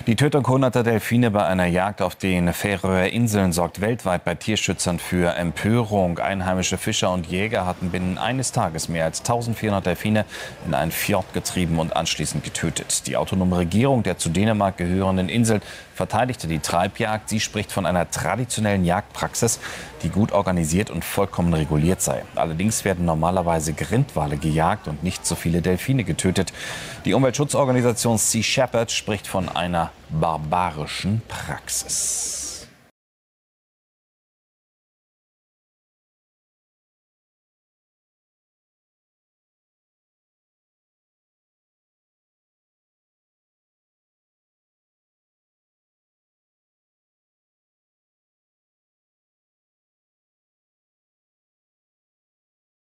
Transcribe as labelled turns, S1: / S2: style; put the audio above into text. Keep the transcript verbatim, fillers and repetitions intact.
S1: Die Tötung hunderter Delfine bei einer Jagd auf den Färöer Inseln sorgt weltweit bei Tierschützern für Empörung. Einheimische Fischer und Jäger hatten binnen eines Tages mehr als eintausendvierhundert Delfine in einen Fjord getrieben und anschließend getötet. Die autonome Regierung der zu Dänemark gehörenden Insel verteidigte die Treibjagd. Sie spricht von einer traditionellen Jagdpraxis, die gut organisiert und vollkommen reguliert sei. Allerdings werden normalerweise Grindwale gejagt und nicht so viele Delfine getötet. Die Umweltschutzorganisation Sea Shepherd spricht von einer barbarischen Praxis.